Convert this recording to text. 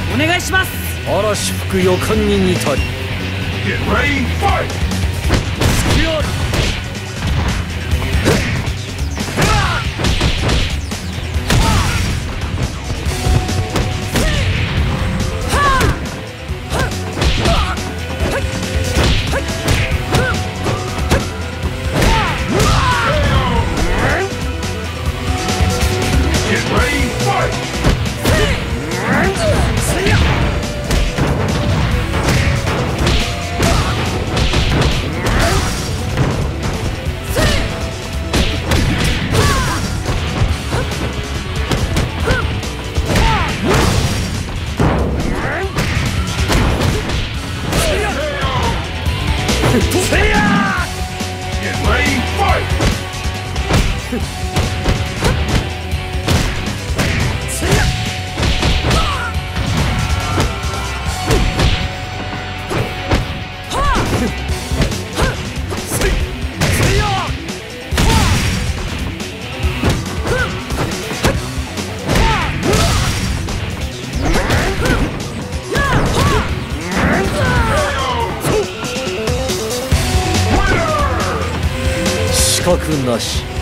お願いします。 嵐吹く予感に似たり。 Get ready, fight! 隙ある。 Get ready, fight! せや Get ready, fight! 死角なし。